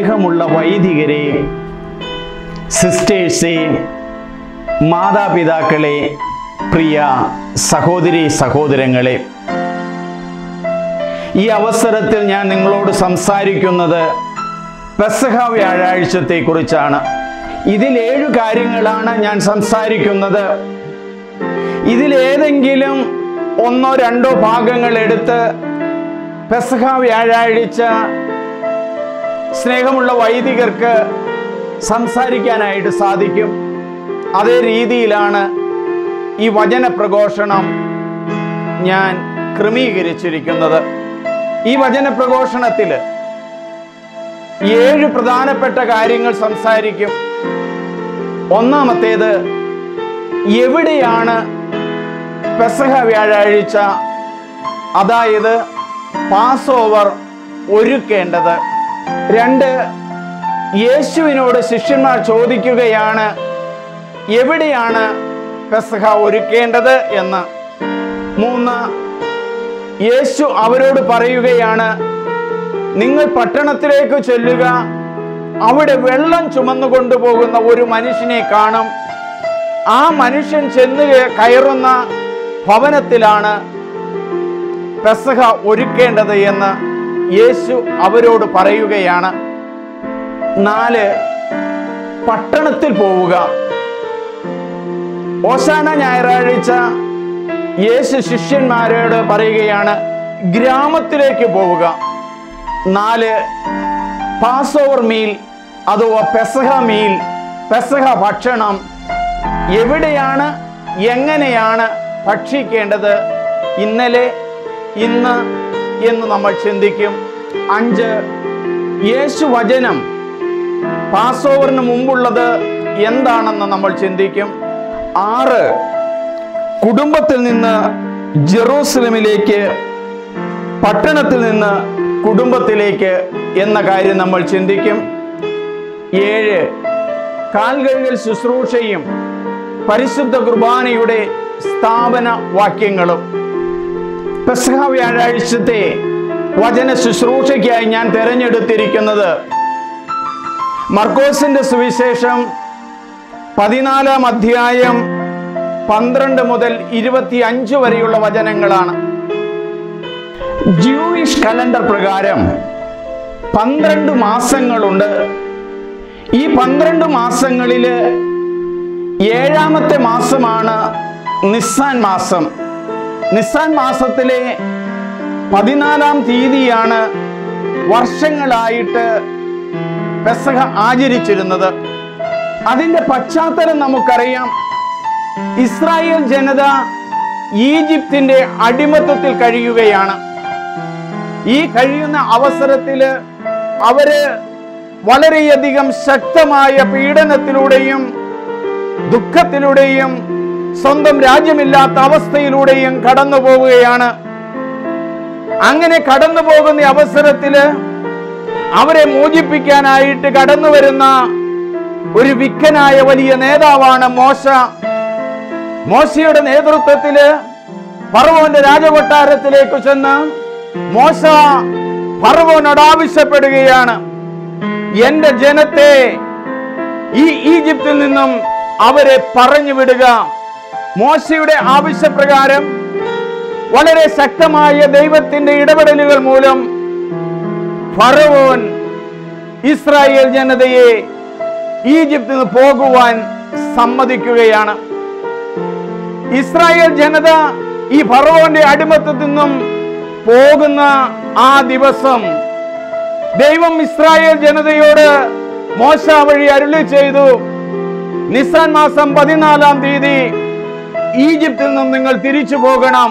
സ്നേഹമുള്ള വൈദികരെ, സിസ്റ്റേഴ്സെ, മാതാപിതാക്കളെ, പ്രിയ സഹോദരി സഹോദരങ്ങളെ, ഈ അവസരത്തിൽ ഞാൻ നിങ്ങളോട് സംസാരിക്കുന്നത് പെസഹ വ്യാഴാഴ്ചത്തെക്കുറിച്ചാണ്. ഇതിൽ 7 കാര്യങ്ങളാണ് ഞാൻ സംസാരിക്കുന്നത്. ഇതിലേതെങ്കിലും 1 or 2 ഭാഗങ്ങൾ എടുത്ത് പെസഹ വ്യാഴാഴ്ച സ്നേഹമുള്ള വൈദികർക്ക് സംസാരിക്കാനായിട്ട് സാധിക്കും. അതേ രീതിയിലാണ് ഈ വചന പ്രഘോഷണം ഞാൻ ക്രമീകരിച്ചിരിക്കുന്നത്. ഈ വചന പ്രഘോഷണത്തിൽ 7 പ്രധാനപ്പെട്ട കാര്യങ്ങൾ സംസാരിക്കും. ഒന്നാമത്തേത്, എവിടെയാണ് പെസഹ വ്യാഴാഴ്ച, അതായത് പാസ് ഓവർ ഒരുക്കേണ്ടത്. 2, യേശുവിനോട് ശിഷ്യന്മാർ ചോദിക്കുകയാണ് എവിടെയാണ് പെസഹ ഒരുക്കേണ്ടത് എന്ന്. 3, യേശു അവരോട് പറയുകയാണ്, നിങ്ങൾ പട്ടണത്തിലേക്ക് ചെല്ലുക, അവിടെ വെള്ളം ചുമന്നു കൊണ്ടുപോകുന്ന ഒരു മനുഷ്യനെ കാണും. ആ മനുഷ്യൻ ചെന്ന് കയറുന്ന ഭവനത്തിലാണ് പെസഹ ഒരുക്കേണ്ടത് എന്ന് യേശു അവരോട് പറയുകയാണ്. 4, പട്ടണത്തിൽ പോവുക. ഓശാന ഞായറാഴ്ച യേശു ശിഷ്യന്മാരോട് പറയുകയാണ്, ഗ്രാമത്തിലേക്ക് പോവുക. 4, പാസ് ഓവർ മീൽ അഥവാ പെസഹ മീൽ, പെസഹ ഭക്ഷണം എവിടെയാണ്, എങ്ങനെയാണ് ഭക്ഷിക്കേണ്ടത്, ഇന്നലെ, ഇന്ന് എന്ന് നമ്മൾ ചിന്തിക്കും. 5, യേശു വചനം പാസ് ഓവറിന് മുമ്പുള്ളത് എന്താണെന്ന് നമ്മൾ ചിന്തിക്കും. 6, കുടുംബത്തിൽ നിന്ന് ജെറൂസലമിലേക്ക്, പട്ടണത്തിൽ നിന്ന് കുടുംബത്തിലേക്ക് എന്ന കാര്യം നമ്മൾ ചിന്തിക്കും. 7, കാൽകഴുകൽ ശുശ്രൂഷയും പരിശുദ്ധ കുർബാനയുടെ സ്ഥാപന വാക്യങ്ങളും. പെസഹ വ്യാഴാഴ്ചത്തെ വചന ശുശ്രൂഷയ്ക്കായി ഞാൻ തിരഞ്ഞെടുത്തിരിക്കുന്നത് മർക്കോസിന്റെ സുവിശേഷം 14-ാം അധ്യായം 12 മുതൽ 25 വരെയുള്ള വചനങ്ങളാണ്. ജൂയിഷ് കലണ്ടർ പ്രകാരം 12 മാസങ്ങളുണ്ട്. ഈ 12 മാസങ്ങളിൽ 7-ാമത്തെ മാസമാണ് നിസ്സാൻ മാസം. നിസ്സാൻ മാസത്തിലെ 14-ാം തീയതിയാണ് വർഷങ്ങളായിട്ട് പെസഹ ആചരിച്ചിരുന്നത്. അതിൻ്റെ പശ്ചാത്തലം നമുക്കറിയാം. ഇസ്രായേൽ ജനത ഈജിപ്തിൻ്റെ അടിമത്തത്തിൽ കഴിയുകയാണ്. ഈ കഴിയുന്ന അവസരത്തിൽ അവര് വളരെയധികം ശക്തമായ പീഡനത്തിലൂടെയും ദുഃഖത്തിലൂടെയും സ്വന്തം രാജ്യമില്ലാത്ത അവസ്ഥയിലൂടെയും കടന്നു പോവുകയാണ്. അങ്ങനെ കടന്നു പോകുന്ന അവസരത്തിൽ അവരെ മോചിപ്പിക്കാനായിട്ട് കടന്നു വരുന്ന ഒരു വിക്കനായ വലിയ നേതാവാണ് മോശ. മോശയുടെ നേതൃത്വത്തിൽ ഫറവോന്റെ രാജകൊട്ടാരത്തിലേക്ക് ചെന്ന് മോശ ഫറവോനോട് ആവശ്യപ്പെടുകയാണ്, എന്റെ ജനത്തെ ഈ ഈജിപ്തിൽ നിന്നും അവരെ പറഞ്ഞു വിടുക. മോശയുടെ ആവശ്യപ്രകാരം വളരെ ശക്തമായ ദൈവത്തിന്റെ ഇടപെടലുകൾ മൂലം ഫറവോൻ ഇസ്രായേൽ ജനതയെ ഈജിപ്തിൽ നിന്ന് പോകുവാൻ സമ്മതിക്കുകയാണ്. ഇസ്രായേൽ ജനത ഈ ഫറവോന്റെ അടിമത്തത്തിൽ നിന്നും പോകുന്ന ആ ദിവസം ദൈവം ഇസ്രായേൽ ജനതയോട് മോശ വഴി അരുളി ചെയ്തു, നിസ്സാൻ മാസം 14-ാം തീയതി ഈജിപ്തിൽ നിന്നും നിങ്ങൾ തിരിച്ചു പോകണം.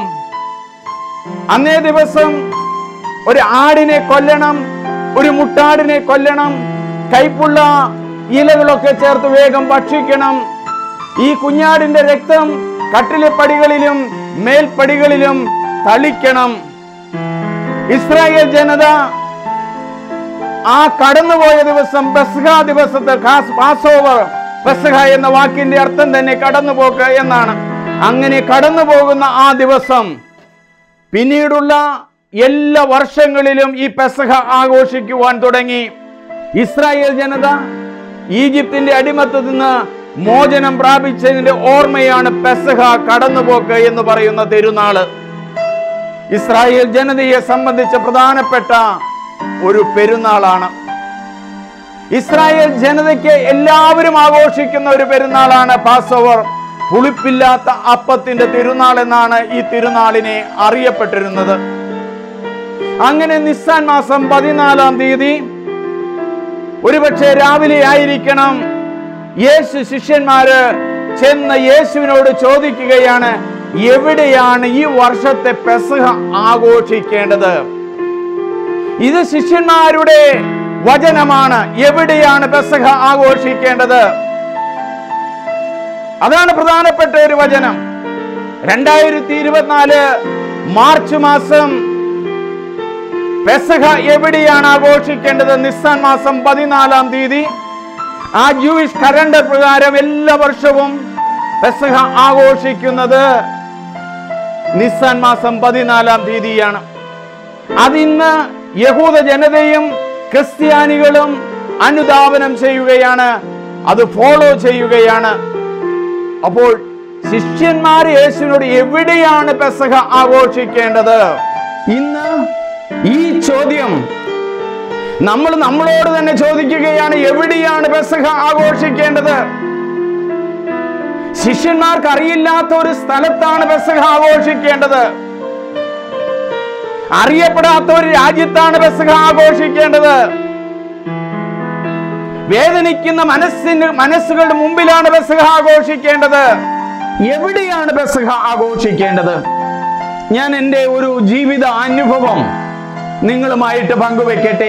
അന്നേ ദിവസം ഒരു ആടിനെ കൊല്ലണം, ഒരു മുട്ടാടിനെ കൊല്ലണം, കൈപ്പുള്ള ഇലകളൊക്കെ ചേർത്ത് വേഗം ഭക്ഷിക്കണം. ഈ കുഞ്ഞാടിന്റെ രക്തം കട്ടിലെ പടികളിലും മേൽപ്പടികളിലും തളിക്കണം. ഇസ്രായേൽ ജനത ആ കടന്നുപോയ ദിവസം പെസഹ ദിവസത്തെ പാസ് ഓവർ, പെസഹ എന്ന വാക്കിന്റെ അർത്ഥം തന്നെ കടന്നുപോക്ക് എന്നാണ്. അങ്ങനെ കടന്നു പോകുന്ന ആ ദിവസം പിന്നീടുള്ള എല്ലാ വർഷങ്ങളിലും ഈ പെസഹ ആഘോഷിക്കുവാൻ തുടങ്ങി. ഇസ്രായേൽ ജനത ഈജിപ്തിന്റെ അടിമത്തത്തിൽ നിന്ന് മോചനം പ്രാപിച്ചതിന്റെ ഓർമ്മയാണ് പെസഹ, കടന്നുപോക്ക് എന്ന് പറയുന്ന തിരുനാള്. ഇസ്രായേൽ ജനതയെ സംബന്ധിച്ച പ്രധാനപ്പെട്ട ഒരു പെരുന്നാളാണ്. ഇസ്രായേൽ ജനതയ്ക്ക് എല്ലാവരും ആഘോഷിക്കുന്ന ഒരു പെരുന്നാളാണ് പാസ്ഓവർ. പുളിപ്പില്ലാത്ത അപ്പത്തിന്റെ തിരുനാൾ എന്നാണ് ഈ തിരുനാളിനെ അറിയപ്പെട്ടിരുന്നത്. അങ്ങനെ നിസ്സാൻ മാസം 14-ാം തീയതി ഒരുപക്ഷെ രാവിലെ ആയിരിക്കണം, ശിഷ്യന്മാര് ചെന്ന് യേശുവിനോട് ചോദിക്കുകയാണ്, എവിടെയാണ് ഈ വർഷത്തെ പെസഹ ആഘോഷിക്കേണ്ടത്? ഇത് ശിഷ്യന്മാരുടെ വചനമാണ്. എവിടെയാണ് പെസഹ ആഘോഷിക്കേണ്ടത്? അതാണ് പ്രധാനപ്പെട്ട ഒരു വചനം. 2024 മാർച്ച് മാസം പെസഹ എവിടെയാണ് ആഘോഷിക്കേണ്ടത്? നിസ്സാൻ മാസം 14-ാം തീയതി. ആ ജൂയിഷ് കലണ്ടർ പ്രകാരം എല്ലാ വർഷവും പെസഹ ആഘോഷിക്കുന്നത് നിസ്സാൻ മാസം 14-ാം തീയതിയാണ്. അതിന്ന് യഹൂദ ജനതയും ക്രിസ്ത്യാനികളും അനുധാവനം ചെയ്യുകയാണ്, അത് ഫോളോ ചെയ്യുകയാണ്. അപ്പോൾ ശിഷ്യന്മാർ യേശുവിനോട് എവിടെയാണ് പെസഹ ആഘോഷിക്കേണ്ടത്? ഇന്ന് ഈ ചോദ്യം നമ്മൾ നമ്മളോട് തന്നെ ചോദിക്കുകയാണ്, എവിടെയാണ് പെസഹ ആഘോഷിക്കേണ്ടത്? ശിഷ്യന്മാർക്ക് അറിയില്ലാത്ത ഒരു സ്ഥലത്താണ് പെസഹ ആഘോഷിക്കേണ്ടത്. അറിയപ്പെടാത്ത ഒരു രാജ്യത്താണ് പെസഹ ആഘോഷിക്കേണ്ടത്. വേദനിക്കുന്ന മനസ്സുകളുടെ മുമ്പിലാണ് പെസഹ ആഘോഷിക്കേണ്ടത്. എവിടെയാണ് പെസഹ ആഘോഷിക്കേണ്ടത്? ഞാൻ എൻ്റെ ഒരു ജീവിത അനുഭവം നിങ്ങളുമായിട്ട് പങ്കുവെക്കട്ടെ.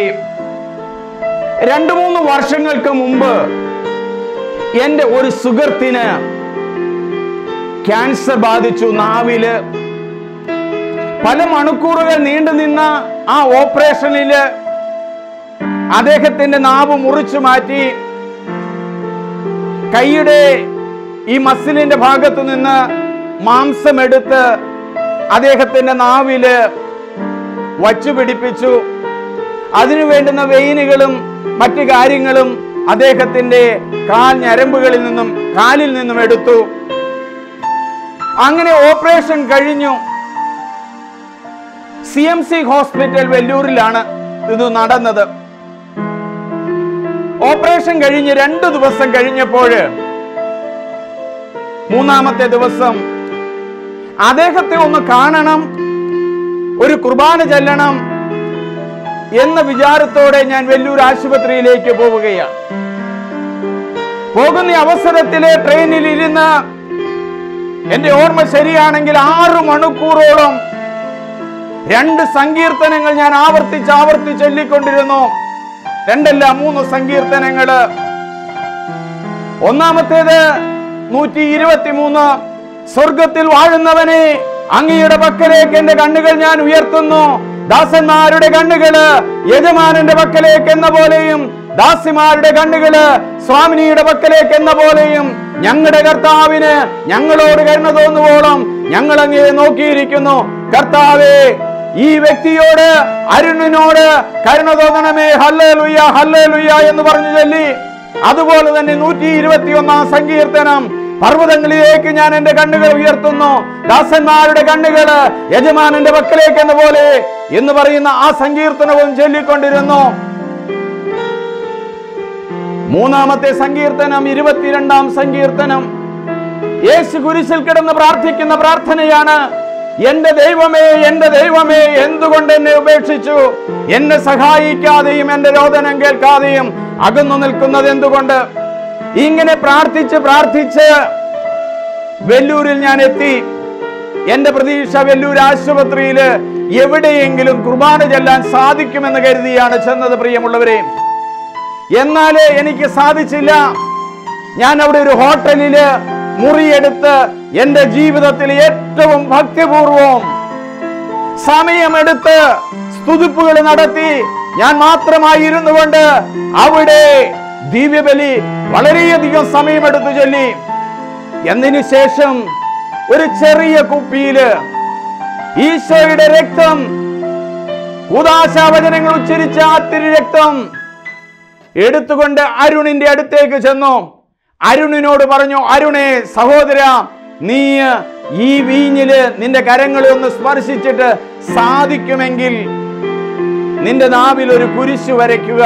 2-3 വർഷങ്ങൾക്ക് മുമ്പ് എൻ്റെ ഒരു സുഹൃത്തിന് ക്യാൻസർ ബാധിച്ചു. നാവില് പല മണിക്കൂറുകൾ നീണ്ടുനിന്ന ആ ഓപ്പറേഷനില് അദ്ദേഹത്തിന്റെ നാവ് മുറിച്ചു മാറ്റി. കൈയുടെ ഈ മസിലിന്റെ ഭാഗത്തു നിന്ന് മാംസമെടുത്ത് അദ്ദേഹത്തിന്റെ നാവില് വച്ചു പിടിപ്പിച്ചു. അതിനു വേണ്ടുന്ന വെയിനുകളും മറ്റു കാര്യങ്ങളും അദ്ദേഹത്തിന്റെ ഞരമ്പുകളിൽ നിന്നും കാലിൽ നിന്നും എടുത്തു. അങ്ങനെ ഓപ്പറേഷൻ കഴിഞ്ഞു. CMC ഹോസ്പിറ്റൽ വെല്ലൂരിലാണ് ഇത് നടന്നത്. ഓപ്പറേഷൻ കഴിഞ്ഞ് 2 ദിവസം കഴിഞ്ഞപ്പോൾ 3-ാമത്തെ ദിവസം അദ്ദേഹത്തെ ഒന്ന് കാണണം, ഒരു കുർബാന ചെല്ലണം എന്ന വിചാരത്തോടെ ഞാൻ വെല്ലൂർ ആശുപത്രിയിലേക്ക് പോവുകയാണ്. പോകുന്ന അവസരത്തിലെ ട്രെയിനിൽ ഇരുന്ന് എന്റെ ഓർമ്മ ശരിയാണെങ്കിൽ 6 മണിക്കൂറോളം 2 സങ്കീർത്തനങ്ങൾ ഞാൻ ആവർത്തിച്ച് ചൊല്ലിക്കൊണ്ടിരുന്നു. 2 അല്ല 3 സങ്കീർത്തനങ്ങള്. ഒന്നാമത്തേത് 123, സ്വർഗത്തിൽ വാഴുന്നവനെ അങ്ങയുടെ പക്കലേക്ക് എന്റെ കണ്ണുകൾ ഞാൻ ഉയർത്തുന്നു. ദാസന്മാരുടെ കണ്ണുകള് യജമാനന്റെ പക്കലേക്ക് എന്ന പോലെയും ദാസിമാരുടെ കണ്ണുകള് സ്വാമിനിയുടെ പക്കലേക്ക് എന്ന പോലെയും ഞങ്ങളുടെ കർത്താവിന് ഞങ്ങളോട് കരുണ തോന്നുവോളം ഞങ്ങൾ അങ്ങയെ നോക്കിയിരിക്കുന്നു. കർത്താവേ, ഈ വ്യക്തിയോട്, അരുണിനോട് കരുണ തോന്നണമേ, ഹല്ലേലൂയ ഹല്ലേലൂയ എന്ന് പറഞ്ഞു ചൊല്ലി. അതുപോലെ തന്നെ 121-ാം സങ്കീർത്തനം, പർവ്വതങ്ങളിലേക്ക് ഞാൻ എന്റെ കണ്ണുകൾ ഉയർത്തുന്നു, ദാസന്മാരുടെ കണ്ണുകള് യജമാനന്റെ പക്കലേക്ക് എന്ന പോലെ എന്ന് പറയുന്ന ആ സങ്കീർത്തനവും ചൊല്ലിക്കൊണ്ടിരുന്നു. 3-ാമത്തെ സങ്കീർത്തനം 22-ാം സങ്കീർത്തനം. യേശു കുരിശിൽ കിടന്ന് പ്രാർത്ഥിക്കുന്ന പ്രാർത്ഥനയാണ്. എന്റെ ദൈവമേ എന്തുകൊണ്ട് എന്നെ ഉപേക്ഷിച്ചു? എന്നെ സഹായിക്കാതെയും എന്റെ രോദനം കേൾക്കാതെയും അകന്നു നിൽക്കുന്നത് എന്തുകൊണ്ട്? ഇങ്ങനെ പ്രാർത്ഥിച്ച് വെല്ലൂരിൽ ഞാൻ എത്തി. എന്റെ പ്രതീക്ഷ വെല്ലൂർ ആശുപത്രിയില് എവിടെയെങ്കിലും കുർബാന ചെല്ലാൻ സാധിക്കുമെന്ന് കരുതിയാണ് ചെന്നത്, പ്രിയമുള്ളവരെ. എന്നാലേ എനിക്ക് സാധിച്ചില്ല. ഞാൻ അവിടെ ഒരു ഹോട്ടലില് മുറിയെടുത്ത് എന്റെ ജീവിതത്തിൽ ഏറ്റവും ഭക്തിപൂർവം സമയമെടുത്ത് സ്തുതിപ്പുകൾ നടത്തി ഞാൻ മാത്രമായി ഇരുന്നു കൊണ്ട് അവിടെ ദിവ്യബലി വളരെയധികം സമയമെടുത്തു ചൊല്ലി. എന്നതിനു ശേഷം ഒരു ചെറിയ കുപ്പിയില് ഈശോയുടെ രക്തം, കൂദാശാവചനങ്ങൾ ഉച്ചരിച്ച ആ തിരു രക്തം എടുത്തുകൊണ്ട് അരുണിന്റെ അടുത്തേക്ക് ചെന്നു. അരുണിനോട് പറഞ്ഞു, അരുണേ സഹോദര, നീ ഈ വീഞ്ഞില് നിന്റെ കരങ്ങളെ ഒന്ന് സ്പർശിച്ചിട്ട് സാധിക്കുമെങ്കിൽ നിന്റെ നാവിൽ ഒരു കുരിശ് വരയ്ക്കുക.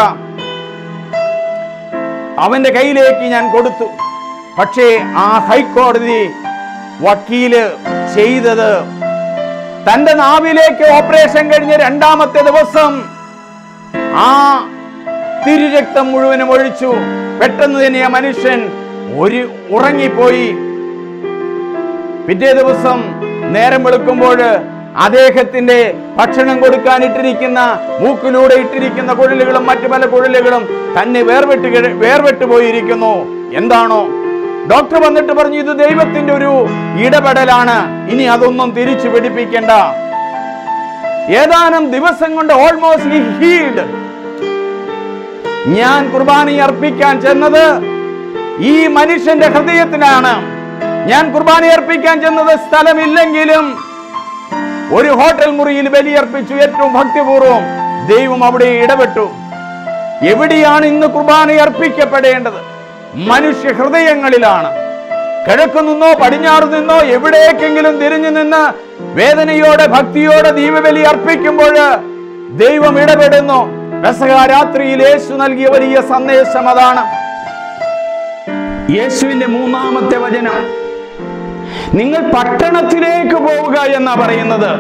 അവന്റെ കയ്യിലേക്ക് ഞാൻ കൊടുത്തു. പക്ഷേ ആ ഹൈക്കോടതി വക്കീല് ചെയ്തത്, തന്റെ നാവിലേക്ക് ഓപ്പറേഷൻ കഴിഞ്ഞ് 2ാമത്തെ ദിവസം ആ തിരുരക്തം മുഴുവനും ഒഴിച്ചു. പെട്ടെന്ന് തന്നെ ആ മനുഷ്യൻ ഉറങ്ങിപ്പോയി. പിറ്റേ ദിവസം നേരം വെളുക്കുമ്പോൾ അദ്ദേഹത്തിന്റെ ഭക്ഷണം കൊടുക്കാൻ ഇട്ടിരിക്കുന്ന മൂക്കിലൂടെ ഇട്ടിരിക്കുന്ന കുഴലുകളും മറ്റു പല കുഴലുകളും തന്നെ വേർപെട്ടു പോയിരിക്കുന്നു. എന്താണോ? ഡോക്ടർ വന്നിട്ട് പറഞ്ഞു, ഇത് ദൈവത്തിന്റെ ഒരു ഇടപെടലാണ്, ഇനി അതൊന്നും തിരിച്ചു പിടിപ്പിക്കേണ്ട. ഏതാനും ദിവസം കൊണ്ട് ഓൾമോസ്റ്റ് ഹീൽഡ്. ഞാൻ കുർബാന അർപ്പിക്കാൻ ചെന്നത് ഈ മനുഷ്യന്റെ ഹൃദയത്തിലാണ്. ഞാൻ കുർബാന അർപ്പിക്കാൻ ചെന്നത് സ്ഥലമില്ലെങ്കിലും ഒരു ഹോട്ടൽ മുറിയിൽ ബലിയർപ്പിച്ചു, ഏറ്റവും ഭക്തിപൂർവ്വം. ദൈവം അവിടെ ഇടപെട്ടു. എവിടെയാണ് ഇന്ന് കുർബാന അർപ്പിക്കപ്പെടേണ്ടത്? മനുഷ്യ ഹൃദയങ്ങളിലാണ്. കിഴക്കു നിന്നോ പടിഞ്ഞാറ് നിന്നോ എവിടേക്കെങ്കിലും തിരിഞ്ഞു നിന്ന് വേദനയോടെ ഭക്തിയോടെ ദീപബലി അർപ്പിക്കുമ്പോൾ ദൈവം ഇടപെടുന്നു. പെസഹ രാത്രിയിൽ യേശു നൽകിയ വലിയ സന്ദേശം അതാണ്. യേശുവിന്റെ 3ാമത്തെ വചനം, നിങ്ങൾ പട്ടണത്തിലേക്ക് പോവുക എന്നാ പറയുന്നത്.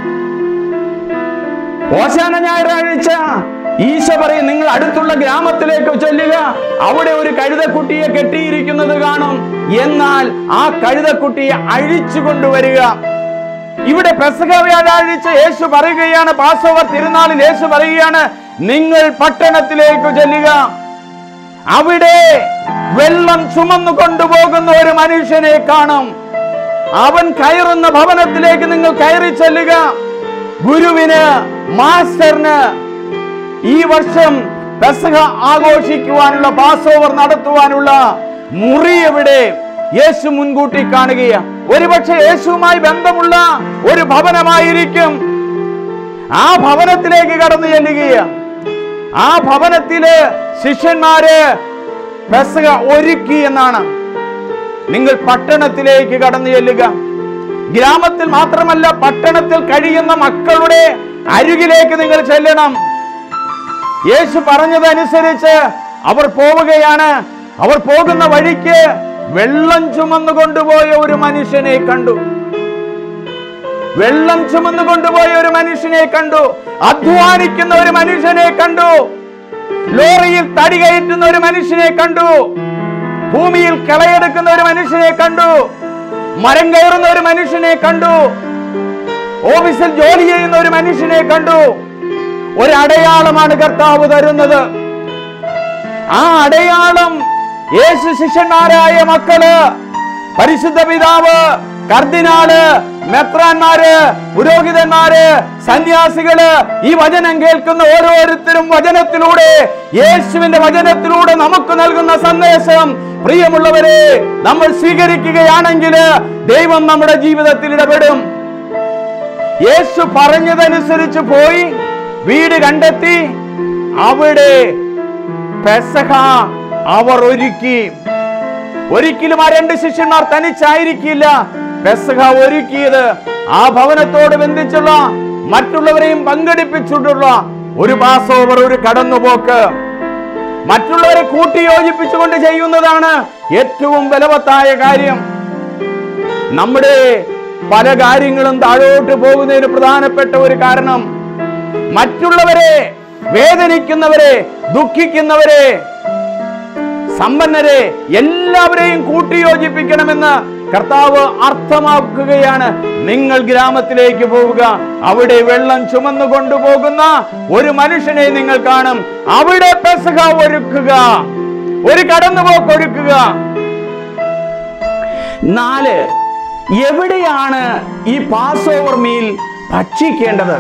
ഓശാന ഞായറാഴ്ച ഈശോ പറയും, നിങ്ങൾ അടുത്തുള്ള ഗ്രാമത്തിലേക്ക് ചെല്ലുക, അവിടെ ഒരു കഴുതക്കുട്ടിയെ കെട്ടിയിരിക്കുന്നത് കാണും, എന്നാൽ ആ കഴുതക്കുട്ടിയെ അഴിച്ചു കൊണ്ടുവരിക. ഇവിടെ പെസഹ വ്യാഴാഴ്ച യേശു പറയുകയാണ്, പാസ്ഓവർ തിരുനാളിൽ യേശു പറയുകയാണ്, നിങ്ങൾ പട്ടണത്തിലേക്ക് ചെല്ലുക, അവിടെ വെള്ളം ചുമന്നു കൊണ്ടുപോകുന്ന ഒരു മനുഷ്യനെ കാണും. അവൻ കയറുന്ന ഭവനത്തിലേക്ക് നിങ്ങൾ കയറി ചെല്ലുക. ഗുരുവിന്, മാസ്റ്ററിന് ഈ വർഷം പെസഹ ആഘോഷിക്കുവാനുള്ള, പാസ്ഓവർ നടത്തുവാനുള്ള മുറി എവിടെ? യേശു മുൻകൂട്ടി കാണുകയാണ്. ഒരുപക്ഷെ യേശുവുമായി ബന്ധമുള്ള ഒരു ഭവനമായിരിക്കും. ആ ഭവനത്തിലേക്ക് കടന്നു ചെല്ലുകയാണ്. ആ ഭവനത്തില് ശിഷ്യന്മാര് പെസഹ ഒരുക്കി എന്നാണ്. നിങ്ങൾ പട്ടണത്തിലേക്ക് കടന്നു ചെല്ലുക. ഗ്രാമത്തിൽ മാത്രമല്ല, പട്ടണത്തിൽ കഴിയുന്ന മക്കളുടെ അരികിലേക്ക് നിങ്ങൾ ചെല്ലണം. യേശു പറഞ്ഞതനുസരിച്ച് അവർ പോവുകയാണ്. അവർ പോകുന്ന വഴിക്ക് വെള്ളം ചുമന്നു കൊണ്ടുപോയ ഒരു മനുഷ്യനെ കണ്ടു. വെള്ളം ചുമന്നു കൊണ്ടുപോയ ഒരു മനുഷ്യനെ കണ്ടു. അധ്വാനിക്കുന്ന ഒരു മനുഷ്യനെ കണ്ടു. ലോറിയിൽ തടി കയറ്റുന്ന ഒരു മനുഷ്യനെ കണ്ടു. ഭൂമിയിൽ കളയെടുക്കുന്ന ഒരു മനുഷ്യനെ കണ്ടു. മരം കയറുന്ന ഒരു മനുഷ്യനെ കണ്ടു. ഓഫീസിൽ ജോലി ചെയ്യുന്ന ഒരു മനുഷ്യനെ കണ്ടു. ഒരു അടയാളമാണ് കർത്താവ് തരുന്നത്. ആ അടയാളം യേശു ശിഷ്യന്മാരായ മക്കള്, പരിശുദ്ധ പിതാവ്, കർദിനാള്, മെത്രാന്മാര്, പുരോഹിതന്മാര്, സന്യാസികള്, ഈ വചനം കേൾക്കുന്ന ഓരോരുത്തരും വചനത്തിലൂടെ, യേശുവിന്റെ വചനത്തിലൂടെ നമുക്ക് നൽകുന്ന സന്ദേശം, പ്രിയമുള്ളവരെ, നമ്മൾ സ്വീകരിക്കുകയാണെങ്കിൽ ദൈവം നമ്മുടെ ജീവിതത്തിൽ ഇടപെടും. യേശു പറഞ്ഞതനുസരിച്ച് പോയി വീട് കണ്ടെത്തി അവിടെ പെസഹ അവർ ഒരുക്കി. ഒരിക്കലും ആ 2 ശിഷ്യന്മാർ തനിച്ചായിരിക്കില്ല പെസഹ ഒരുക്കിയത്. ആ ഭവനത്തോട് ബന്ധിച്ചുള്ള മറ്റുള്ളവരെയും പങ്കെടുപ്പിച്ചിട്ടുള്ള ഒരു പാസ്ഓവർ, ഒരു കടന്നുപോക്ക്, മറ്റുള്ളവരെ കൂട്ടിയോജിപ്പിച്ചുകൊണ്ട് ചെയ്യുന്നതാണ് ഏറ്റവും ബലവത്തായ കാര്യം. നമ്മുടെ പല കാര്യങ്ങളും താഴോട്ട് പോകുന്നതിന് പ്രധാനപ്പെട്ട ഒരു കാരണം, മറ്റുള്ളവരെ, വേദനിക്കുന്നവരെ, ദുഃഖിക്കുന്നവരെ, സമ്പന്നരെ എല്ലാവരെയും കൂട്ടിയോജിപ്പിക്കണമെന്ന് കർത്താവ് അർത്ഥമാക്കുകയാണ്. നിങ്ങൾ ഗ്രാമത്തിലേക്ക് പോവുക, അവിടെ വെള്ളം ചുമന്നു കൊണ്ടുപോകുന്ന ഒരു മനുഷ്യനെ നിങ്ങൾ കാണും, അവിടെ പെസഹ ഒരുക്കുക, ഒരു കടന്നുപോക്ക് ഒരുക്കുക. 4, എവിടെയാണ് ഈ പാസ്ഓവർ മീൽ ഭക്ഷിക്കേണ്ടത്?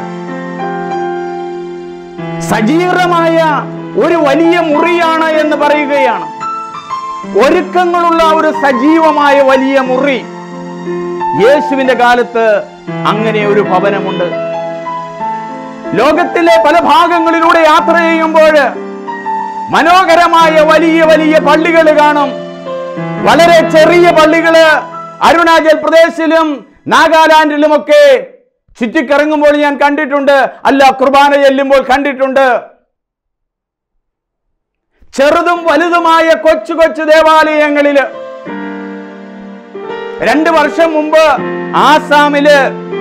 സജീവമായ ഒരു വലിയ മുറിയാണ് എന്ന് പറയുകയാണ്. ഒരുക്കങ്ങളുള്ള ഒരു സജീവമായ വലിയ മുറി. യേശുവിന്റെ കാലത്ത് അങ്ങനെ ഒരു ഭവനമുണ്ട്. ലോകത്തിലെ പല ഭാഗങ്ങളിലൂടെ യാത്ര ചെയ്യുമ്പോൾ മനോഹരമായ വലിയ വലിയ പള്ളികൾ കാണും. വളരെ ചെറിയ പള്ളികള് അരുണാചൽ പ്രദേശിലും നാഗാലാൻഡിലുമൊക്കെ ചുറ്റിക്കറങ്ങുമ്പോൾ ഞാൻ കണ്ടിട്ടുണ്ട്. അല്ല, കുർബാന ചെല്ലുമ്പോൾ കണ്ടിട്ടുണ്ട്. ചെറുതും വലുതുമായ കൊച്ചു കൊച്ചു ദേവാലയങ്ങളില് 2 വർഷം മുമ്പ് ആസാമില്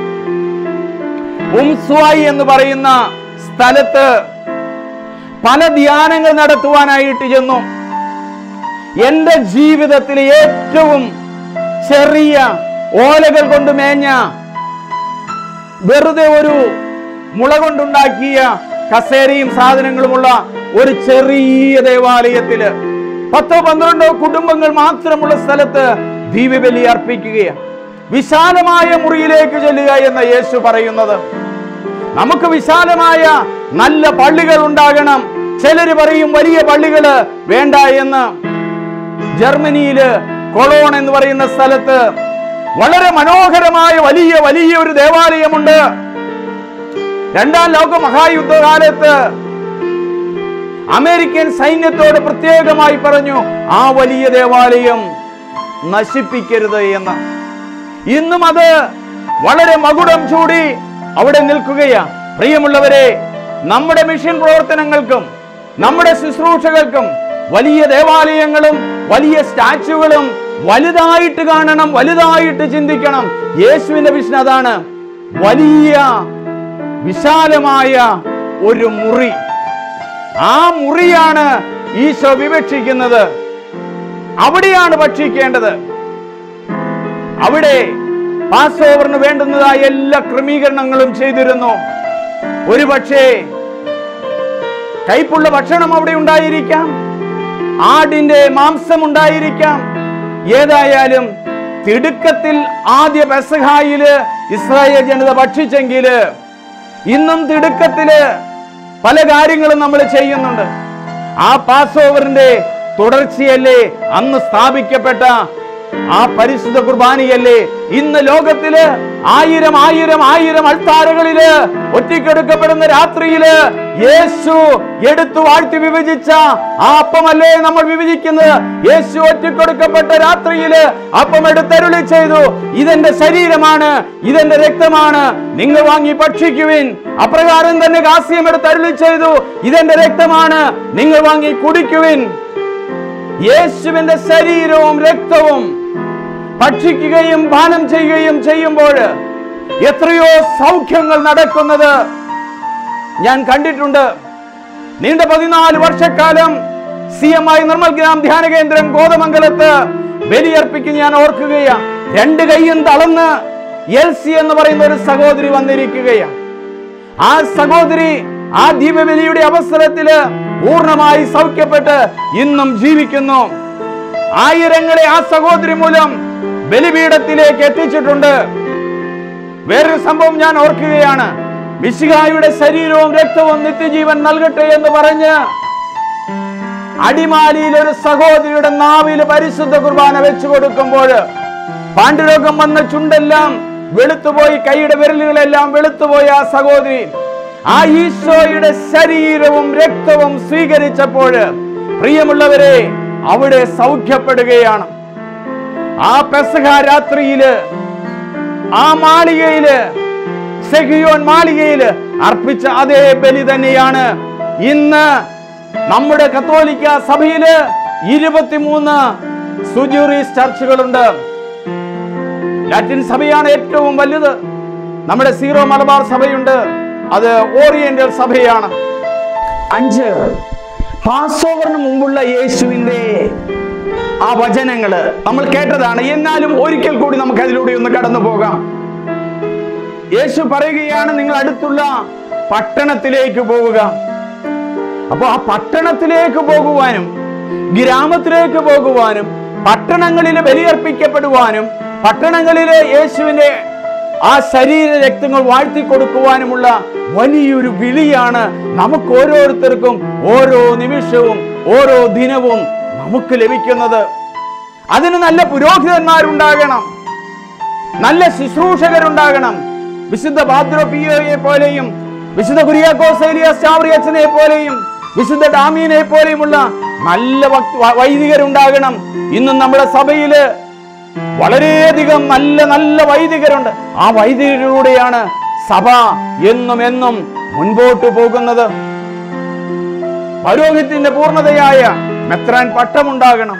ഉംസ്വായി എന്ന് പറയുന്ന സ്ഥലത്ത് പല ധ്യാനങ്ങൾ നടത്തുവാനായിട്ട് ചെന്നു. എന്റെ ജീവിതത്തിലെ ഏറ്റവും ചെറിയ ഓലകൾ കൊണ്ട് മേഞ്ഞ വെറുതെ ഒരു മുള കൊണ്ടുണ്ടാക്കിയ കസേരയും സാധനങ്ങളുമുള്ള ഒരു ചെറിയ ദേവാലയത്തില് 10-12 കുടുംബങ്ങൾ മാത്രമുള്ള സ്ഥലത്ത് ദീപബലി അർപ്പിക്കുകയാണ്. വിശാലമായ മുറിയിലേക്ക് ചെല്ലുക എന്ന യേശു പറയുന്നത്. നമുക്ക് വിശാലമായ നല്ല പള്ളികൾ ഉണ്ടാകണം. ചിലര് പറയും വലിയ പള്ളികള് വേണ്ട എന്ന്. ജർമ്മനിയില് കൊളോൺ എന്ന് പറയുന്ന സ്ഥലത്ത് വളരെ മനോഹരമായ വലിയ വലിയ ഒരു ദേവാലയമുണ്ട്. 2ാം ലോക മഹായുദ്ധകാലത്ത് അമേരിക്കൻ സൈന്യത്തോട് പ്രത്യേകമായി പറഞ്ഞു, ആ വലിയ ദേവാലയം നശിപ്പിക്കരുത് എന്ന്. ഇന്നും അത് വളരെ മകുടം ചൂടി അവിടെ നിൽക്കുകയാണ്. പ്രിയമുള്ളവരെ, നമ്മുടെ മിഷൻ പ്രവർത്തനങ്ങൾക്കും നമ്മുടെ ശുശ്രൂഷകൾക്കും വലിയ ദേവാലയങ്ങളും വലിയ സ്റ്റാച്യുകളും വലുതായിട്ട് കാണണം, വലുതായിട്ട് ചിന്തിക്കണം. യേശുവിന്റെ വിഷൻ അതാണ്. വലിയ വിശാലമായ ഒരു മുറി. ആ മുറിയാണ് ഈശോ വിവക്ഷിക്കുന്നത്. അവിടെയാണ് ഭക്ഷിക്കേണ്ടത്. അവിടെ പാസ് ഓവറിന് വേണ്ടുന്നതായ എല്ലാ ക്രമീകരണങ്ങളും ചെയ്തിരുന്നു. ഒരുപക്ഷേ കൈപ്പുള്ള ഭക്ഷണം അവിടെ ഉണ്ടായിരിക്കാം, ആടിന്റെ മാംസം ഉണ്ടായിരിക്കാം. ഏതായാലും തിടുക്കത്തിൽ ആദ്യ പെസഹായില് ഇസ്രായേൽ ജനത ഭക്ഷിച്ചെങ്കില് ഇന്നും തിടുക്കത്തില് പല കാര്യങ്ങളും നമ്മൾ ചെയ്യുന്നുണ്ട്. ആ പാസ് ഓവറിന്റെ തുടർച്ചയല്ലേ അന്ന് സ്ഥാപിക്കപ്പെട്ട ആ പരിശുദ്ധ കുർബാനയല്ലേ ഇന്ന് ലോകത്തില് ആയിരം അൾത്താരകളില് ഒറ്റിക്കെടുക്കപ്പെടുന്ന രാത്രിയില് യേശു എടുത്തു വാഴ്ത്തി വിഭജിച്ച ആ അപ്പമല്ലേ നമ്മൾ വിഭജിക്കുന്നത്. യേശു ഒറ്റിക്കൊടുക്കപ്പെട്ട രാത്രിയില് അപ്പം എടുത്തരുളി ചെയ്തു, ഇതെന്റെ ശരീരമാണ്, ഇതെന്റെ രക്തമാണ്, നിങ്ങൾ വാങ്ങി ഭക്ഷിക്കുവിൻ. അപ്രകാരം തന്നെ കാസ്യം എടുത്തരുളി ചെയ്തു, ഇതെന്റെ രക്തമാണ്, നിങ്ങൾ വാങ്ങി കുടിക്കുവിൻ. യേശുവിന്റെ ശരീരവും രക്തവും ഭക്ഷിക്കുകയും പാനം ചെയ്യുകയും ചെയ്യുമ്പോൾ എത്രയോ സൗഖ്യങ്ങൾ നടക്കുന്നത് ഞാൻ കണ്ടിട്ടുണ്ട്. നീണ്ട 14 വർഷക്കാലം CMI നിർമ്മൽ ഗ്രാം ധ്യാന കേന്ദ്രം കോതമംഗലത്ത് ബലിയർപ്പിക്കുന്ന ഞാൻ ഓർക്കുകയാണ്. 2 കൈയും തളർന്ന് എൽസി എന്ന് പറയുന്ന ഒരു സഹോദരി വന്നിരിക്കുകയാണ്. ആ സഹോദരി ആ ദീപബലിയുടെ അവസരത്തില് പൂർണ്ണമായി സൗഖ്യപ്പെട്ട് ഇന്നും ജീവിക്കുന്നു. ആയിരങ്ങളെ ആ സഹോദരി മൂലം ബലിപീഠത്തിലേക്ക് എത്തിച്ചിട്ടുണ്ട്. വേറൊരു സംഭവം ഞാൻ ഓർക്കുകയാണ്. മിശിഹായുടെ ശരീരവും രക്തവും നിത്യജീവൻ നൽകട്ടെ എന്ന് പറഞ്ഞ് അടിമാലിയിൽ ഒരു സഹോദരിയുടെ നാവിൽ പരിശുദ്ധ കുർബാന വെച്ചു കൊടുക്കുമ്പോൾ പാണ്ഡുരോഗം വന്ന ചുണ്ടെല്ലാം വെളുത്തുപോയി, കൈയുടെ വിരലുകളെല്ലാം വെളുത്തുപോയി. ആ സഹോദരി ആ ഈശോയുടെ ശരീരവും രക്തവും സ്വീകരിച്ചപ്പോൾ പ്രിയമുള്ളവരെ അവിടെ സൗഖ്യപ്പെടുകയാണ്. ആ പെസഹ രാത്രിയില് ആ മാളികയില്, സെഹിയോൻ മാളികയില് അർപ്പിച്ച അതേ ബലി തന്നെയാണ് ഇന്ന് നമ്മുടെ കത്തോലിക്ക സഭയില് 23 സുജൂറീസ് ചർച്ചുകളുണ്ട്. ലാറ്റിൻ സഭയാണ് ഏറ്റവും വലുത്. നമ്മുടെ സീറോ മലബാർ സഭയുണ്ട്, അത് ഓറിയന്റൽ സഭയാണ്. 5 പാസ്ഓവറിന് മുമ്പുള്ള യേശുവിന്റെ ആ വചനങ്ങള് നമ്മൾ കേട്ടതാണ്. എന്നാലും ഒരിക്കൽ കൂടി നമുക്ക് അതിലൂടെ ഒന്ന് കടന്നു പോകാം. യേശു പറയുകയാണ്, നിങ്ങൾ അടുത്തുള്ള പട്ടണത്തിലേക്ക് പോവുക. അപ്പൊ ആ പട്ടണത്തിലേക്ക് പോകുവാനും ഗ്രാമത്തിലേക്ക് പോകുവാനും പട്ടണങ്ങളില് ബലിയർപ്പിക്കപ്പെടുവാനും പട്ടണങ്ങളിലെ യേശുവിന്റെ ആ ശരീര രക്തങ്ങൾ വാഴ്ത്തി കൊടുക്കുവാനുമുള്ള വലിയൊരു വിളിയാണ് നമുക്ക് ഓരോരുത്തർക്കും ഓരോ നിമിഷവും ഓരോ ദിനവും നമുക്ക് ലഭിക്കുന്നത്. അതിന് നല്ല പുരോഹിതന്മാരുണ്ടാകണം, നല്ല ശുശ്രൂഷകരുണ്ടാകണം. വിശുദ്ധ ബാദ്രോപിയോയെ പോലെയും വിശുദ്ധ കുര്യാക്കോസ് ഏലിയാസ് ചാവറി അച്ഛനെ പോലെയും വിശുദ്ധ ഡാമിയനെ പോലെയുമുള്ള നല്ല വൈദികരുണ്ടാകണം. ഇന്നും നമ്മുടെ സഭയില് വളരെയധികം നല്ല നല്ല വൈദികരുണ്ട്. ആ വൈദികരിലൂടെയാണ് സഭ എന്നും മുൻപോട്ട് പോകുന്നത്. പൗരോഹിത്യത്തിന്റെ പൂർണ്ണതയായ മെത്രാൻ പട്ടമുണ്ടാകണം.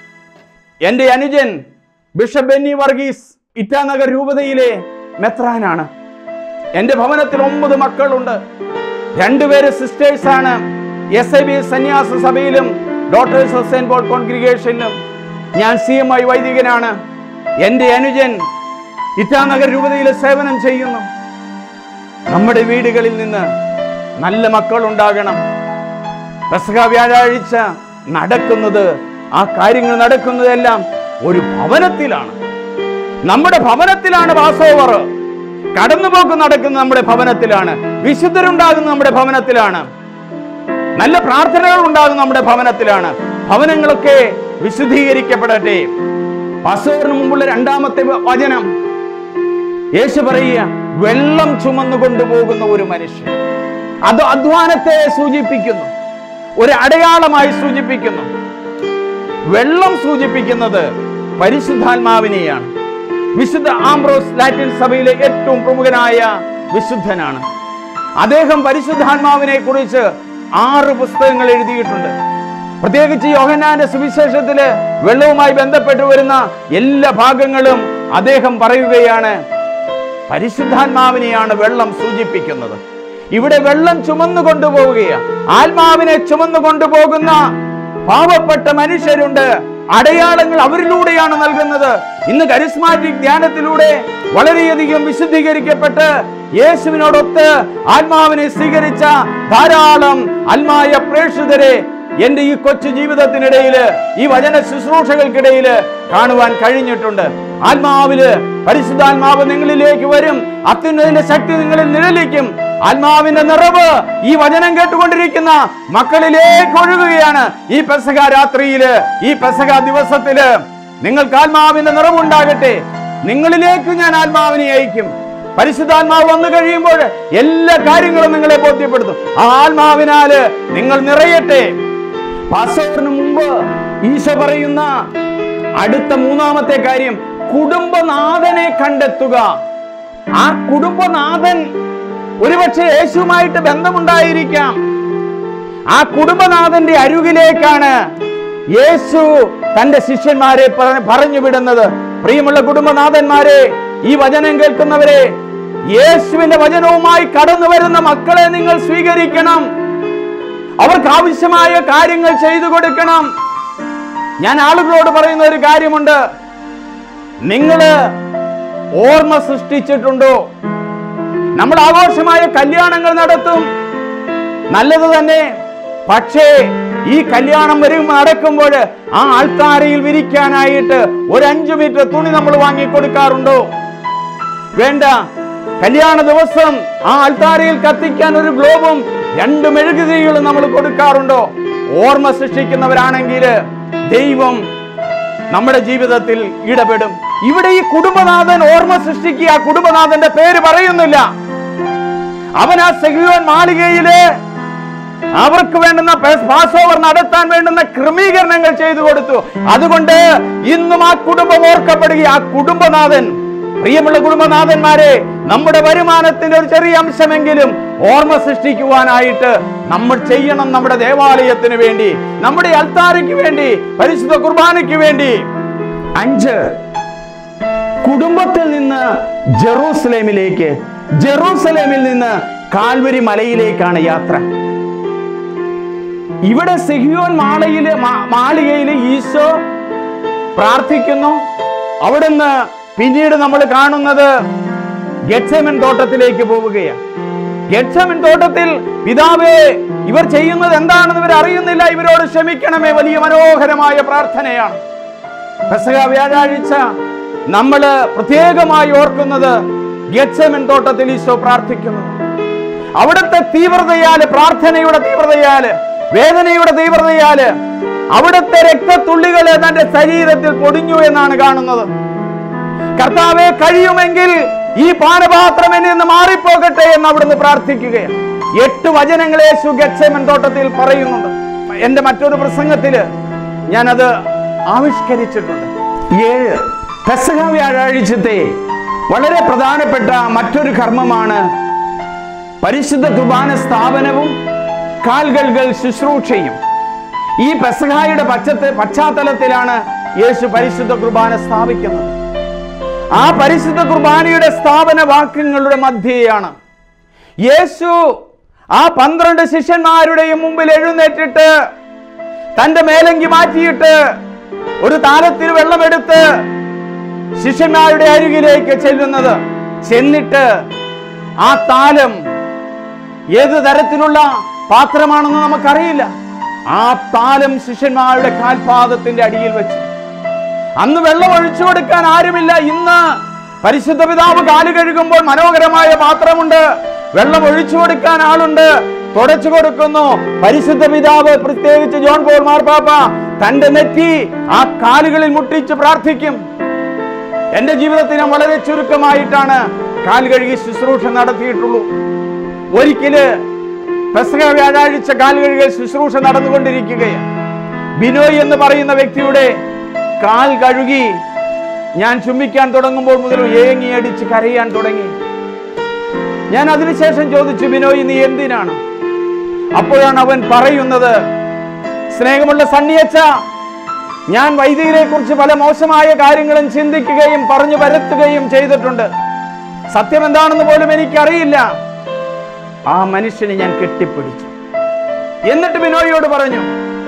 എന്റെ അനുജൻ ബിഷപ്പ് ബെന്നി വർഗീസ് ഇറ്റാനഗർ രൂപതയിലെ മെത്രാനാണ്. എന്റെ ഭവനത്തിൽ 9 മക്കളുണ്ട്. 2 പേര് സിസ്റ്റേഴ്സാണ്. SIB സന്യാസ സഭയിലും ഡോട്ടേഴ്സ് ഓഫ് സെന്റ് പോൾ കോൺഗ്രിഗേഷനിലും. ഞാൻ CMI വൈദികനാണ്. എന്റെ അനുജൻ ഇറ്റാനഗർ രൂപതയിൽ സേവനം ചെയ്യുന്നു. നമ്മുടെ വീടുകളിൽ നിന്ന് നല്ല മക്കൾ ഉണ്ടാകണം. പെസഹ വ്യാഴാഴ്ച നടക്കുന്നത്, ആ കാര്യങ്ങൾ നടക്കുന്നതെല്ലാം ഒരു ഭവനത്തിലാണ്. നമ്മുടെ ഭവനത്തിലാണ് പാസ്ഓവർ. കടന്നുപോക്ക് നടക്കുന്നത് നമ്മുടെ ഭവനത്തിലാണ്. വിശുദ്ധരുണ്ടാകുന്നത് നമ്മുടെ ഭവനത്തിലാണ്. നല്ല പ്രാർത്ഥനകൾ ഉണ്ടാകുന്നത് നമ്മുടെ ഭവനത്തിലാണ്. ഭവനങ്ങളൊക്കെ വിശുദ്ധീകരിക്കപ്പെടട്ടെ. പാസ്ഓവറിന് മുമ്പുള്ള 2ാമത്തെ വചനം യേശു പറയുക, വെള്ളം ചുമന്നു കൊണ്ടുപോകുന്ന ഒരു മനുഷ്യൻ. അത് അധ്വാനത്തെ സൂചിപ്പിക്കുന്നു, ഒരു അടയാളമായി സൂചിപ്പിക്കുന്നു. വെള്ളം സൂചിപ്പിക്കുന്നത് പരിശുദ്ധാത്മാവിനെയാണ്. വിശുദ്ധ ആംബ്രോസ് ലാറ്റിൻ സഭയിലെ ഏറ്റവും പ്രമുഖനായ വിശുദ്ധനാണ്. അദ്ദേഹം പരിശുദ്ധാത്മാവിനെ കുറിച്ച് 6 പുസ്തകങ്ങൾ എഴുതിയിട്ടുണ്ട്. പ്രത്യേകിച്ച് യോഹന്നാന്റെ സുവിശേഷത്തില് വെള്ളവുമായി ബന്ധപ്പെട്ട് വരുന്ന എല്ലാ ഭാഗങ്ങളും അദ്ദേഹം പറയുകയാണ് പരിശുദ്ധാത്മാവിനെയാണ് വെള്ളം സൂചിപ്പിക്കുന്നത്. ഇവിടെ വെള്ളം ചുമന്നു കൊണ്ടുപോവുകയാണ്. ആത്മാവിനെ ചുമന്നു കൊണ്ടുപോകുന്ന പാവപ്പെട്ട മനുഷ്യരുണ്ട്. അടയാളങ്ങൾ അവരിലൂടെയാണ് നൽകുന്നത്. ഇന്ന് കരിസ്മാറ്റിക് ധ്യാനത്തിലൂടെ വളരെയധികം വിശുദ്ധീകരിക്കപ്പെട്ട് യേശുവിനോടൊത്ത് ആത്മാവിനെ സ്വീകരിച്ച ധാരാളം ആത്മായ പ്രേക്ഷിതരെ എന്റെ ഈ കൊച്ചു ജീവിതത്തിനിടയില്, ഈ വചന ശുശ്രൂഷകൾക്കിടയില് കാണുവാൻ കഴിഞ്ഞിട്ടുണ്ട്. ആത്മാവില് പരിശുദ്ധാത്മാവ് നിങ്ങളിലേക്ക് വരും. അത്യുന്നതിന്റെ ശക്തി നിങ്ങളിൽ നിഴലിക്കും. ആത്മാവിന്റെ നിറവ് ഈ വചനം കേട്ടുകൊണ്ടിരിക്കുന്ന മക്കളിലേക്ക് ഒഴുകുകയാണ്. ഈ പെസഹ രാത്രിയില്, ഈ പെസഹ ദിവസത്തില് നിങ്ങൾക്ക് ആത്മാവിന്റെ നിറവുണ്ടാകട്ടെ. നിങ്ങളിലേക്ക് ഞാൻ ആത്മാവിനെ അയക്കും. പരിശുദ്ധാത്മാവ് വന്നു കഴിയുമ്പോൾ എല്ലാ കാര്യങ്ങളും നിങ്ങളെ ബോധ്യപ്പെടുത്തും. ആ ആത്മാവിനാല് നിങ്ങൾ നിറയട്ടെ. പാസ്ഓവറിന് മുമ്പ് ഈശോ പറയുന്ന അടുത്ത 3ാമത്തെ കാര്യം, കുടുംബനാഥനെ കണ്ടെത്തുക. ആ കുടുംബനാഥൻ ഒരുപക്ഷെ യേശുവുമായിട്ട് ബന്ധമുണ്ടായിരിക്കാം. ആ കുടുംബനാഥന്റെ അരുകിലേക്കാണ് യേശു തന്റെ ശിഷ്യന്മാരെ പറഞ്ഞു വിടുന്നത്. പ്രിയമുള്ള കുടുംബനാഥന്മാരെ, ഈ വചനം കേൾക്കുന്നവരെ, യേശുവിന്റെ വചനവുമായി കടന്നു വരുന്ന മക്കളെ നിങ്ങൾ സ്വീകരിക്കണം. അവർക്ക് ആവശ്യമായ കാര്യങ്ങൾ ചെയ്തു കൊടുക്കണം. ഞാൻ ആളുകളോട് പറയുന്ന ഒരു കാര്യമുണ്ട്. നിങ്ങള് ഓർമ്മ സൃഷ്ടിച്ചിട്ടുണ്ടോ? നമ്മൾ ആഘോഷമായ കല്യാണങ്ങൾ നടത്തും, നല്ലത് തന്നെ. പക്ഷേ ഈ കല്യാണം നടക്കുമ്പോൾ ആ ആൾത്താരയിൽ വിരിക്കാനായിട്ട് ഒരു 5 മീറ്റർ തുണി നമ്മൾ വാങ്ങിക്കൊടുക്കാറുണ്ടോ? വേണ്ട. കല്യാണ ദിവസം ആ ആൾത്താരയിൽ കത്തിക്കാൻ ഒരു ഗ്ലോബും 2 മെഴുകുതിരികളും നമ്മൾ കൊടുക്കാറുണ്ടോ? ഓർമ്മ സൃഷ്ടിക്കുന്നവരാണെങ്കിൽ ദൈവം നമ്മുടെ ജീവിതത്തിൽ ഇടപെടും. ഇവിടെ ഈ കുടുംബനാഥൻ ഓർമ്മ സൃഷ്ടിക്കുക. ആ കുടുംബനാഥന്റെ പേര് പറയുന്നില്ല. അവൻ ആ സെഹിയോൻ മാളികയില് അവർക്ക് വേണ്ടുന്ന പാസ്ഓവർ നടത്താൻ വേണ്ടുന്ന ക്രമീകരണങ്ങൾ ചെയ്തു കൊടുത്തു. അതുകൊണ്ട് ഇന്നും ആ കുടുംബം ഓർക്കപ്പെടുക. ആ കുടുംബനാഥൻ, പ്രിയമുള്ള കുടുംബനാഥന്മാരെ, നമ്മുടെ വരുമാനത്തിന്റെ ഒരു ചെറിയ അംശമെങ്കിലും ഓർമ്മ സൃഷ്ടിക്കുവാനായിട്ട് നമ്മൾ ചെയ്യണം. നമ്മുടെ ദേവാലയത്തിന് വേണ്ടി, നമ്മുടെ അൽത്താരയ്ക്ക് വേണ്ടി, പരിശുദ്ധ കുർബാനയ്ക്ക് വേണ്ടി. 5, കുടുംബത്തിൽ നിന്ന് ജെറൂസലേമിലേക്ക്, ജെറൂസലേമിൽ നിന്ന് കാൽവരി മലയിലേക്കാണ് യാത്ര. ഇവിടെ സെഹിയോൻ മാളികയില് ഈശോ പ്രാർത്ഥിക്കുന്നു. അവിടുന്ന് പിന്നീട് നമ്മൾ കാണുന്നത് ഗെത്സെമൻ തോട്ടത്തിലേക്ക് പോവുകയാണ്. ഗെത്സെമൻ തോട്ടത്തിൽ പിതാവേ, ഇവർ ചെയ്യുന്നത് എന്താണെന്ന് ഇവർ അറിയുന്നില്ല, ഇവരോട് ക്ഷമിക്കണമേ. വലിയ മനോഹരമായ പ്രാർത്ഥനയാണ്. പെസഹ വ്യാഴാഴ്ച നമ്മൾ പ്രത്യേകമായി ഓർക്കുന്നത് ഗെത്സെമൻ തോട്ടത്തിൽ ഈശോ പ്രാർത്ഥിക്കുന്നു. അവിടുത്തെ തീവ്രതയാല്, പ്രാർത്ഥനയുടെ തീവ്രതയാല്, വേദനയുടെ തീവ്രതയാല് അവിടുത്തെ രക്തത്തുള്ളികള് തന്റെ ശരീരത്തിൽ പൊടിഞ്ഞു എന്നാണ് കാണുന്നത്. കർത്താവെ, കഴിയുമെങ്കിൽ ഈ പാനപാത്രം എന്നിൽ നിന്ന് മാറിപ്പോകട്ടെ എന്ന് അവിടുന്ന് പ്രാർത്ഥിക്കുകയാണ്. 8 വചനങ്ങൾ യേശു ഗെത്സേമൻ തോട്ടത്തിൽ പറയുന്നുണ്ട്. എൻ്റെ മറ്റൊരു പ്രസംഗത്തില് ഞാനത് ആവിഷ്കരിച്ചിട്ടുണ്ട്. 7 പെസഹ വ്യാഴാഴ്ചത്തെ വളരെ പ്രധാനപ്പെട്ട മറ്റൊരു കർമ്മമാണ് പരിശുദ്ധ കുർബാന സ്ഥാപനവും കാൽ കഴുകൽ ശുശ്രൂഷയും. ഈ പെസഹായുടെ പശ്ചാത്തലത്തിലാണ് യേശു പരിശുദ്ധ കുർബാന സ്ഥാപിക്കുന്നത്. ആ പരിശുദ്ധ കുർബാനയുടെ സ്ഥാപന വാക്യങ്ങളുടെ മധ്യേയാണ് യേശു ആ 12 ശിഷ്യന്മാരുടെയും മുമ്പിൽ എഴുന്നേറ്റിട്ട് തന്റെ മേലങ്കി മാറ്റിയിട്ട് ഒരു താലത്തിൽ വെള്ളമെടുത്ത് ശിഷ്യന്മാരുടെ അരികിലേക്ക് ചെല്ലുന്നത്. ചെന്നിട്ട് ആ താലം ഏത് തരത്തിലുള്ള പാത്രമാണെന്ന് നമുക്കറിയില്ല. ആ താലം ശിഷ്യന്മാരുടെ കാൽപാദത്തിന്റെ അടിയിൽ വെച്ചു. അന്ന് വെള്ളം ഒഴിച്ചു കൊടുക്കാൻ ആരുമില്ല. ഇന്ന് പരിശുദ്ധ പിതാവ് കാല് കഴുകുമ്പോൾ മനോഹരമായ പാത്രമുണ്ട്, വെള്ളം ഒഴിച്ചു കൊടുക്കാൻ ആളുണ്ട്, തുടച്ചു കൊടുക്കുന്നു. പരിശുദ്ധ പിതാവ്, പ്രത്യേകിച്ച് ജോൺ പോൾ മാർപ്പാപ്പ, തന്റെ നെറ്റി ആ കാലുകളിൽ മുട്ടിച്ച് പ്രാർത്ഥിക്കും. എന്റെ ജീവിതത്തിൽ ഞാൻ വളരെ ചുരുക്കമായിട്ടാണ് കാൽ കഴുകി ശുശ്രൂഷ നടത്തിയിട്ടുള്ളൂ. ഒരിക്കല് പെസഹ വ്യാഴാഴ്ച കാൽ കഴുകൽ ശുശ്രൂഷ നടന്നുകൊണ്ടിരിക്കുകയാണ്. ബിനോയ് എന്ന് പറയുന്ന വ്യക്തിയുടെ കാൽ കഴുകി ഞാൻ ചുംബിക്കാൻ തുടങ്ങുമ്പോൾ മുതൽ ഏങ്ങിയടിച്ച് കരയാൻ തുടങ്ങി. ഞാൻ അതിനുശേഷം ചോദിച്ചു, ബിനോയ് നീ എന്തിനാണ്? അപ്പോഴാണ് അവൻ പറയുന്നത്, സ്നേഹമുള്ള സണ്ണിയച്ച, ഞാൻ വൈദികരെ കുറിച്ച് പല മോശമായ കാര്യങ്ങളും ചിന്തിക്കുകയും പറഞ്ഞു പരത്തുകയും ചെയ്തിട്ടുണ്ട്. സത്യം എന്താണെന്ന് പോലും എനിക്കറിയില്ല. ആ മനുഷ്യനെ ഞാൻ കെട്ടിപ്പിടിച്ചു. എന്നിട്ട് ബിനോയിയോട് പറഞ്ഞു,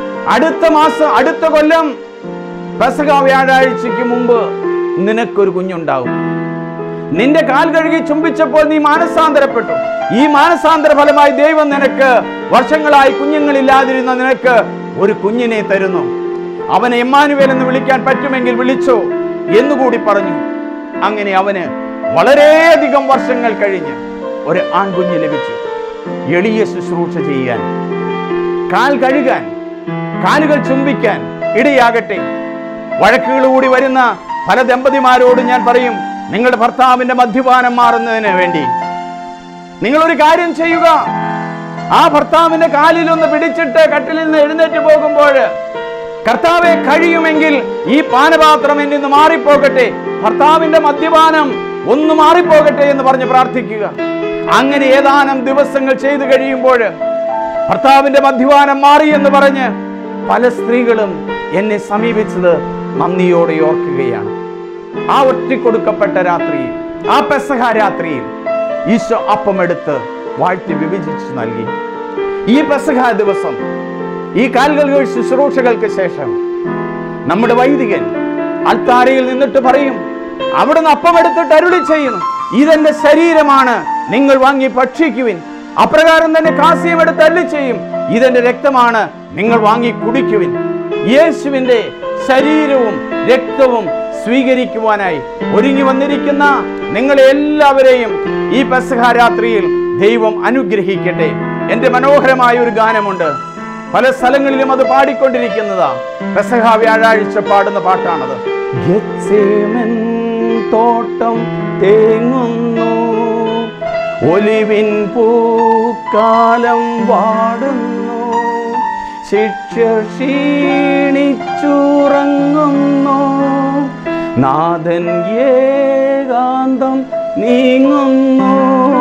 അടുത്ത കൊല്ലം പെസഹ വ്യാഴാഴ്ചയ്ക്ക് മുമ്പ് നിനക്കൊരു കുഞ്ഞുണ്ടാവും. നിന്റെ കാൽ കഴുകി ചുംബിച്ചപ്പോൾ നീ മാനസാന്തരപ്പെട്ടു. ഈ മാനസാന്തര ഫലമായി ദൈവം നിനക്ക്, വർഷങ്ങളായി കുഞ്ഞുങ്ങളില്ലാതിരുന്ന നിനക്ക് ഒരു കുഞ്ഞിനെ തരുന്നു. അവനെ എമ്മാനുവേൽ എന്ന് വിളിക്കാൻ പറ്റുമെങ്കിൽ വിളിച്ചോ എന്നുകൂടി പറഞ്ഞു. അങ്ങനെ അവന് വളരെയധികം വർഷങ്ങൾ കഴിഞ്ഞ് ഒരു ആൺകുഞ്ഞ് ലഭിച്ചു. എളിയ ശുശ്രൂഷ ചെയ്യാൻ, കാൽ കഴുകാൻ, കാലുകൾ ചുംബിക്കാൻ ഇടയാകട്ടെ. വഴക്കുകളോടി വരുന്ന പല ദമ്പതിമാരോട് ഞാൻ പറയും, നിങ്ങളുടെ ഭർത്താവിന്റെ മദ്യപാനം മാറുന്നതിന് വേണ്ടി നിങ്ങളൊരു കാര്യം ചെയ്യുക. ആ ഭർത്താവിന്റെ കാലിലൊന്ന് പിടിച്ചിട്ട് കട്ടിലിൽ നിന്ന് എഴുന്നേറ്റ് പോകുമ്പോൾ, കർത്താവെ കഴിയുമെങ്കിൽ ഈ പാനപാത്രം എന്നിൽ നിന്ന് മാറിപ്പോകട്ടെ, ഭർത്താവിന്റെ മദ്യപാനം ഒന്ന് മാറിപ്പോകട്ടെ എന്ന് പറഞ്ഞ് പ്രാർത്ഥിക്കുക. അങ്ങനെ ഏതാനും ദിവസങ്ങൾ ചെയ്തു കഴിയുമ്പോൾ ഭർത്താവിന്റെ മദ്യപാനം മാറി എന്ന് പറഞ്ഞ് പല സ്ത്രീകളും എന്നെ സമീപിച്ചത് നന്ദിയോടെ ഓർക്കുകയാണ്. ആ ഒറ്റിക്കൊടുക്കപ്പെട്ട രാത്രിയിൽ, ആ പെസഹ രാത്രിയിൽ ഈശോ അപ്പമെടുത്ത് വാഴ്ത്തി വിഭജിച്ചു നൽകി. ഈ പെസഹ ദിവസം, ഈ കാൽകഴുകൽ ശുശ്രൂഷകൾക്ക് ശേഷം നമ്മുടെ വൈദികൻ അൾത്താരയിൽ നിന്നിട്ട് പറയും, അവിടുന്ന് അപ്പമെടുത്തിട്ട് അരുളി ചെയ്യുന്നു, ഇതെന്റെ ശരീരമാണ്, നിങ്ങൾ വാങ്ങി ഭക്ഷിക്കുവിൻ. അപ്രകാരം തന്നെ കാസ്യം എടുത്ത് അരുളി ചെയ്യും, ഇതെന്റെ രക്തമാണ്, നിങ്ങൾ വാങ്ങി കുടിക്കുവിൻ. യേശുവിന്റെ ശരീരവും രക്തവും സ്വീകരിക്കുവാനായി ഒരുങ്ങി വന്നിരിക്കുന്ന നിങ്ങളെ എല്ലാവരെയും ഈ പെസഹ രാത്രിയിൽ ദൈവം അനുഗ്രഹിക്കട്ടെ. എന്റെ മനോഹരമായ ഒരു ഗാനമുണ്ട്, പല സ്ഥലങ്ങളിലും അത് പാടിക്കൊണ്ടിരിക്കുന്നതാ. പെസഹ വ്യാഴാഴ്ച പാടുന്ന പാട്ടാണത്. ഗെത്സേമൻ തോട്ടം തേങ്ങുന്നു, ഒലിവിൻ പൂക്കാലം വാടുന്നു, ശിഷ്യർ ക്ഷീണിച്ചുറങ്ങുന്നു, നാഥൻ ഏകാന്തം നീങ്ങുന്നു.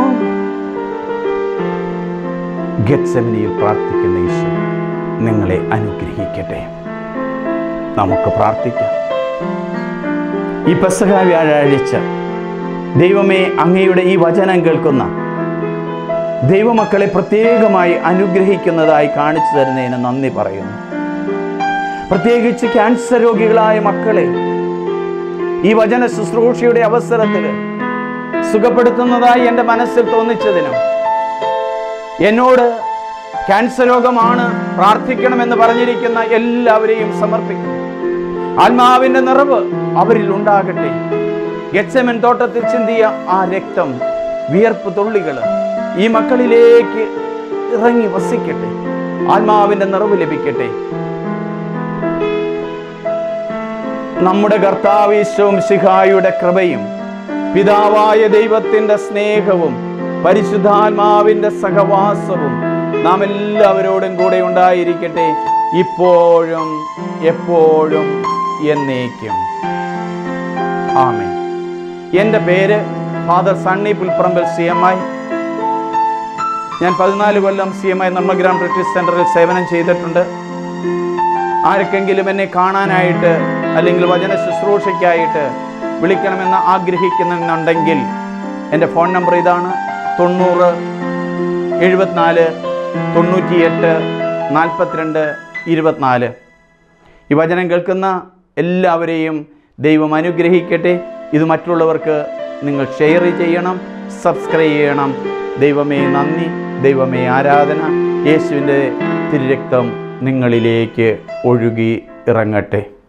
ഗെത്സെമനിയിൽ പ്രാർത്ഥിക്കുന്ന ഈശോ നിങ്ങളെ അനുഗ്രഹിക്കട്ടെ. നമുക്ക് പ്രാർത്ഥിക്കാം. ഈ പെസഹ വ്യാഴാഴ്ച ദൈവമേ, അങ്ങയുടെ ഈ വചനം കേൾക്കുന്ന ദൈവമക്കളെ പ്രത്യേകമായി അനുഗ്രഹിക്കുന്നതായി കാണിച്ചു തരുന്നതിന് നന്ദി പറയുന്നു. പ്രത്യേകിച്ച് ക്യാൻസർ രോഗികളായ മക്കളെ ഈ വചന ശുശ്രൂഷയുടെ അവസരത്തിൽ സുഖപ്പെടുത്തുന്നതായി എൻ്റെ മനസ്സിൽ തോന്നിച്ചതിനും, എന്നോട് ക്യാൻസർ രോഗമാണ് പ്രാർത്ഥിക്കണമെന്ന് പറഞ്ഞിരിക്കുന്ന എല്ലാവരെയും സമർപ്പിക്കുന്നു. ആത്മാവിന്റെ നിറവ് അവരിൽ ഉണ്ടാകട്ടെ. ഗെത്സെമൻ തോട്ടത്തിൽ ചിന്തിയ ആ രക്തം, വിയർപ്പ് തുള്ളികൾ ഈ മക്കളിലേക്ക് ഇറങ്ങി വസിക്കട്ടെ. ആത്മാവിന്റെ നിറവ് ലഭിക്കട്ടെ. നമ്മുടെ കർത്താവ് ഈശോ മിശിഹായുടെ കൃപയും പിതാവായ ദൈവത്തിന്റെ സ്നേഹവും പരിശുദ്ധാത്മാവിൻ്റെ സഹവാസവും നാം എല്ലാവരോടും കൂടെ ഉണ്ടായിരിക്കട്ടെ, ഇപ്പോഴും എപ്പോഴും എന്നേക്കും. ആമേൻ. എൻ്റെ പേര് ഫാദർ സണ്ണി പുൽപ്പറമ്പിൽ CMI. ഞാൻ 14 കൊല്ലം CMI നിർമ്മഗ്രാം റിട്രീറ്റ് സെൻ്ററിൽ സേവനം ചെയ്തിട്ടുണ്ട്. ആർക്കെങ്കിലും എന്നെ കാണാനായിട്ട് അല്ലെങ്കിൽ വചന ശുശ്രൂഷയ്ക്കായിട്ട് വിളിക്കണമെന്ന് ആഗ്രഹിക്കുന്നുണ്ടെങ്കിൽ എൻ്റെ ഫോൺ നമ്പർ ഇതാണ്: 90 74 98 42 24. ഈ വചനം കേൾക്കുന്ന എല്ലാവരെയും ദൈവം അനുഗ്രഹിക്കട്ടെ. ഇത് മറ്റുള്ളവർക്ക് നിങ്ങൾ ഷെയർ ചെയ്യണം, സബ്സ്ക്രൈബ് ചെയ്യണം. ദൈവമേ നന്ദി, ദൈവമേ ആരാധന. യേശുവിൻ്റെ തിരുരക്തം നിങ്ങളിലേക്ക് ഒഴുകി ഇറങ്ങട്ടെ.